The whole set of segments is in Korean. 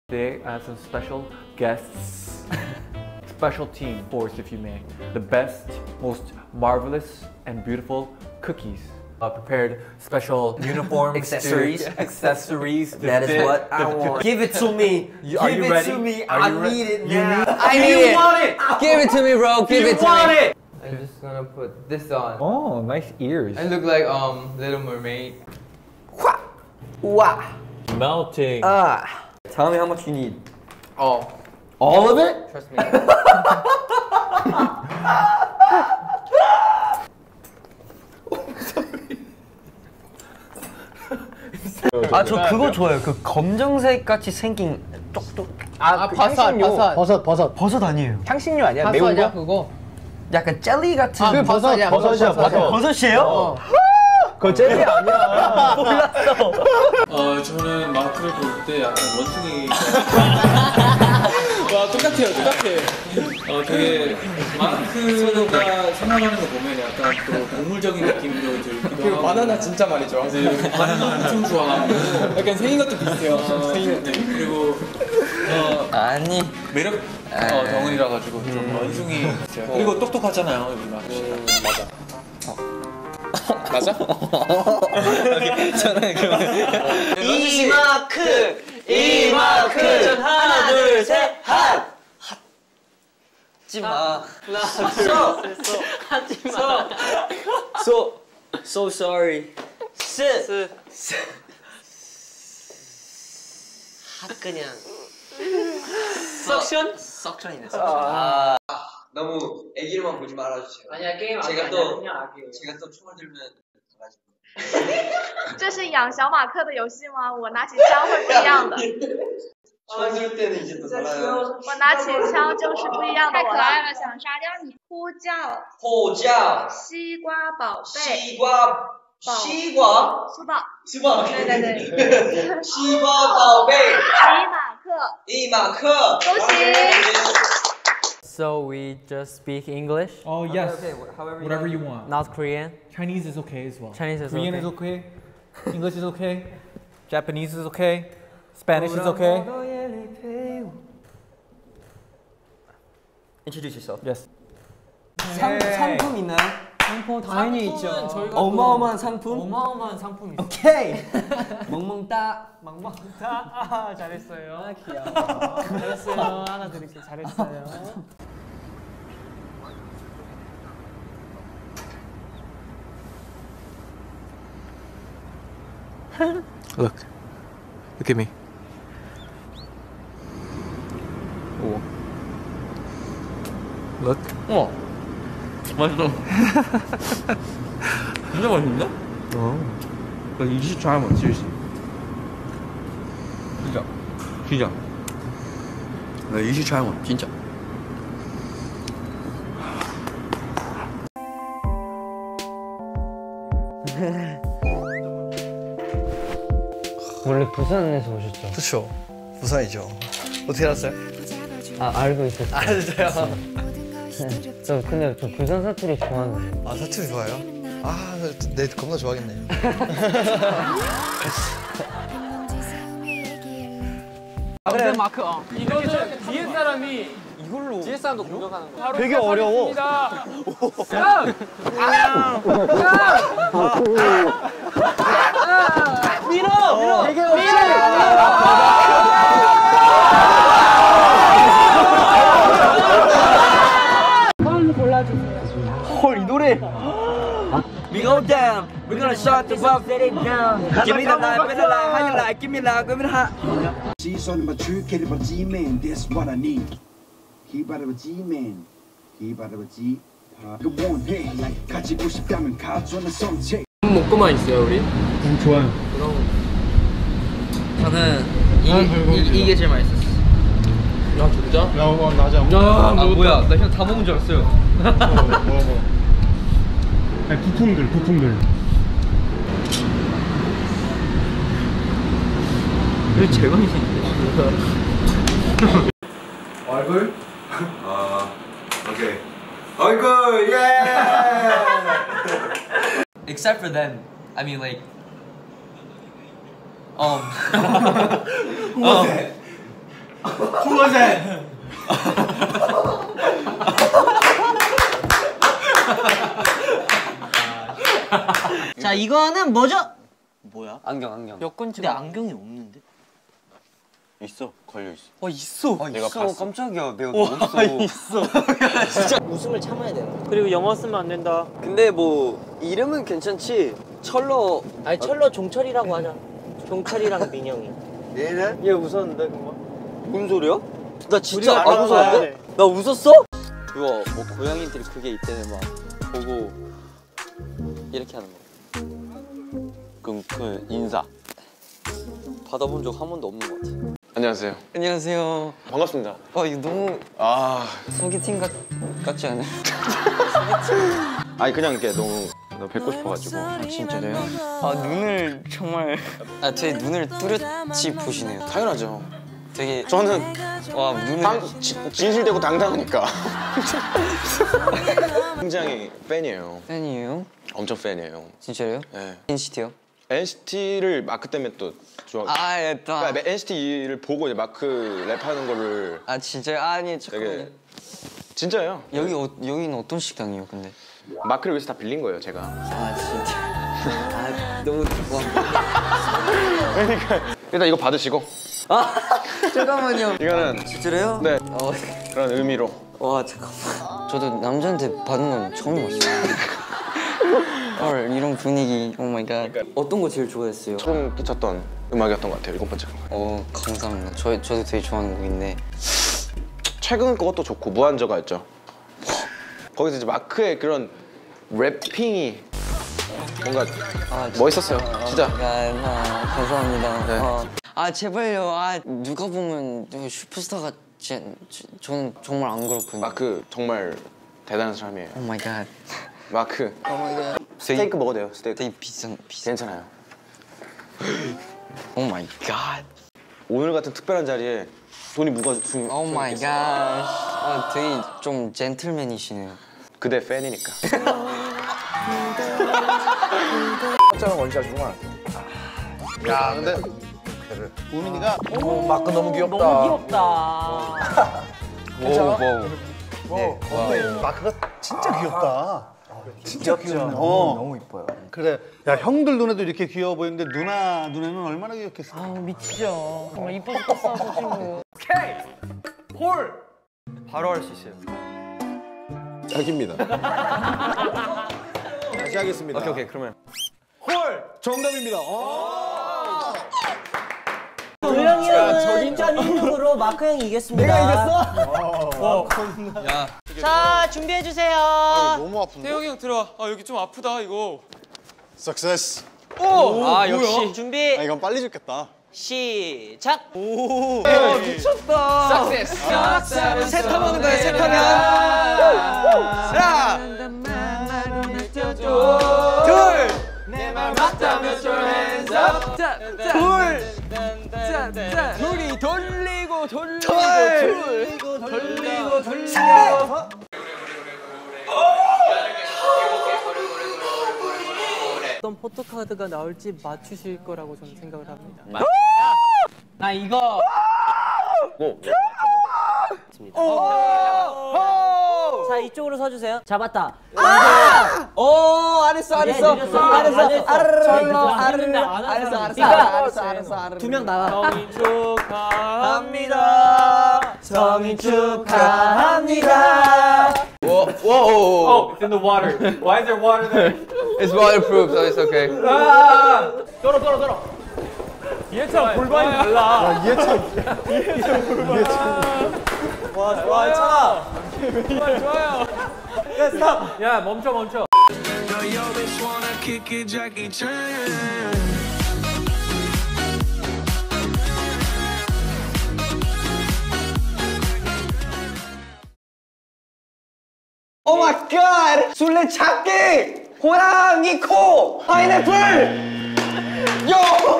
Today I have some special guests. Special team force, if you may. The best, most marvelous and beautiful cookies. Prepared special uniforms, accessories. Accessories. That is what I want. Give it to me. Are you ready? Give it to me. I need it now. I need it. Want it? Give it to me, bro. Give it to me. It? I'm just gonna put this on. Oh, nice ears. I look like Little Mermaid. Wow. Melting. Tell me how much you need. Oh, All of it? trust me. 저 그거 좋아요. 그 검정색 같이 생긴 쪽쪽. 버섯 아니에요. 향신료 아니야? 매운 거? 그거. 약간 젤리 같은. 그 버섯이야. 버섯이에요? 그거 젤리 아니야. 몰랐어. 저는 마크를 볼 때 약간 원숭이가 와 똑같아요. 되게 마크가 생각하는 거 보면 약간 또 동물적인 느낌도 들기도 하고 바나나 진짜 많이 좋아하세요. 바나나 엄청 좋아하고 약간 생긴 것도 비슷해요. 네, 그리고 아니. 매력 덩어리라 가지고 좀 원숭이 그리고 똑똑하잖아요 우리 마크 씨가. 맞아? 저는 그러면 이마크 하나 둘 셋 핫. 하지마. 하지마. So sorry. 핫 그냥. 석션이네. 너무 애기로만 보지 말아주세요. 아니야 게임 제가 또 총을 들면 가가지고. 这是养小马克的游戏吗？我拿起枪会不一样的。 총 들 때는 이제 또 달라요. 我拿起枪就是不一样的。太可爱了，想杀掉你。呼叫。西瓜宝贝。书宝。对。 西瓜宝贝。一马克。 恭喜。 So we just speak English? Oh yes. Okay, Whatever you want. Not Korean? Chinese is okay as well. Chinese is Korean okay. is okay. English is okay. Japanese is okay. Spanish is okay. Introduce yourself. Yes. 상품 있나요? 상품 당연히 있죠. 어마어마한 상품? 어마어마한 상품이 있어요. 오케이. 멍멍따. 아, 잘했어요. 아, 귀여워. 잘했어요. 하나 드릴게요. 잘했어요. Look at me. 오. Look. 맛있어. 진짜 맛있는데? 나 이시 잘 먹지 이시. 진짜. 나 이시 잘 먹. 진짜. 원래 부산에서 오셨죠? 그렇죠. 부산이죠. 어떻게 알았어요? 아, 알고 있었어요. 아 진짜요? 근데 저 부산 사투리 좋아하는데. 아 사투리 좋아요? 아, 내 겁나 좋아하겠네. 그래 마크. 이거는 뒤에 사람이 이걸로 뒤에 사람도 공격하는 거. 되게 어려워. 밀어. 되게 어려워. 헐, 이 노래. We go down. We're gonna shut the bump, set it down. Give me the light, give me the light, how you like? Give me loud, give me the hot. She's on my true kid of a G-man, that's what I need. He bought a G-man. He bought a G. 그 원해, like 가지고 싶다면 가져나 성체. 먹고만 있어요 우리. 좋아요. 저는 이게 제일 맛있었어. 야 진짜? 야, 나지 않아. 아 뭐야? 나 그냥 다 먹은 줄 알았어요. 먹어. 아니, 부품들. 이거 제일 많이 생겼네. 얼굴? 오케이. 얼굴, 예! Except for them, I mean like. Who was that? 프로젠. 자, 이거는 뭐죠? 뭐야? 안경. 근데 안경이 없는데? 있어. 걸려 있어. 있어. 내가 봤어. 깜짝이야. 내가 어딨어. 있어. 진짜 웃음을 참아야 되는 거. 그리고 영어 쓰면 안 된다. 근데 뭐 이름은 괜찮지. 철로. 아니 철로 종철이라고 하자. 종철이랑 민영이. 얘는? 얘 웃었는데 금방. 뭔 소리야? 나 진짜 우리가 안 웃었는데? 알아봐야 돼. 나 웃었어? 그거 뭐 고양이들이 그게 있대네 막 보고 이렇게 하는 거. 그럼 그 인사 받아본 적 한 번도 없는 것 같아. 안녕하세요. 안녕하세요. 반갑습니다. 이거 너무 소개팅 같지 않아요? 아니 그냥 이렇게 너무 뵙고 싶어가지고. 진짜로요? 눈을 정말 되게 눈을 뚜렷이 보시네요. 당연하죠. 되게 저는 눈을 진실되고 당당하니까. 굉장히 팬이에요. 팬이에요? 엄청 팬이에요. 진짜로요? 네. NCT요? NCT를 마크 때문에 또 좋아. 그러니까 NCT를 보고 이제 마크 랩하는 거를. 진짜요? 아니 잠깐만요. 되게 진짜예요. 여기는 어떤 식당이에요, 근데? 마크를 위해서 다 빌린 거예요, 제가. 진짜. 너무 좋아. 그러니까 일단 이거 받으시고. 잠깐만요. 이거는 진짜로요? 네. 그런 의미로. 와 잠깐만. 저도 남자한테 받는 건 처음 봤어요. 헐 이런 분위기. 오 마이 갓. 어떤 거 제일 좋아했어요? 소름 끼쳤던 음악이었던 것 같아요. 7번째. 감사합니다. 저도 되게 좋아하는 곡인데 최근 것도 좋고 무한저가였죠. 거기서 이제 마크의 그런 랩핑이 뭔가 멋있었어요. 진짜. 감사합니다. 네. 제발요. 누가 보면 슈퍼스타 같지. 저는 정말 안 그렇거든요. 마크 정말 대단한 사람이에요. 오 마이 갓. 마크. 오 마이 갓. 스테이크 먹어도 돼요. 스테이크. 되게 비싼. 괜찮아요. 오 마이 갓. 오늘 같은 특별한 자리에 돈이 무거워지면. 오 마이 갓. 되게 좀 젠틀맨이시네요. 그대 팬이니까. 짱은 원샷이구만. 야, 근데 우민이가 마크 너무 귀엽다. 너무 귀엽다. 괜찮아? 마크가 진짜 귀엽다. 진짜 귀엽네. 너무 이뻐요. 그래. 야, 형들 눈에도 이렇게 귀여워 보이는데 누나 눈에는 얼마나 귀엽겠어. 미치죠. 정말 이뻐 죽겠어, 저 친구. 오케이. 홀. 바로 할 수 있어요. 딱입니다. 다시 하겠습니다. 오케이. 그러면. 홀. 정답입니다. 도영이 형은 진짜 능력으로 마크 형이 이겼습니다. 내가 이겼어? 자, 준비해 주세요. 너무 아픈데. 태용이 형 들어와. 여기 좀 아프다 이거. 석세스. 역시. 준비. 이건 빨리 죽겠다. 시작. 미쳤다. 삭세스. 셋하면 거예요, 셋하면. 하나. 둘. 내 말 맞다면 your hands up. 둘이 돌리고 어떤 포토카드가 나올지 맞추실 거라고 저는 생각을 합니다. 나 이거. 자, 이쪽으로 서주세요. 잡았다. 알았어. 두 명 나와. 생일 축하합니다. 생일 축하합니다. Oh, it's in the water. Why is there water there? It's waterproof, so it's okay. 떨어. 얘처럼 골반이 달라. 좋아요. 야, 멈춰. 오 마이 갓! 술래잡기! 호랑이 코! 파인애플! 요!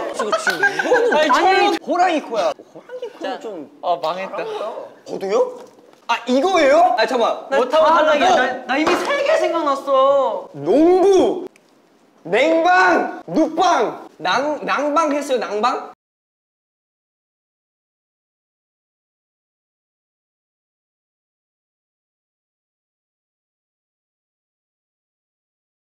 아니, 호랑이 코야. 호랑이 코는 좀... 망했다. 저도요? 이거예요? 잠깐만. 못하고 탈락이야. 나 이미 3개 생각났어. 농부! 냉방! 눕방! 낭방 했어요, 낭방?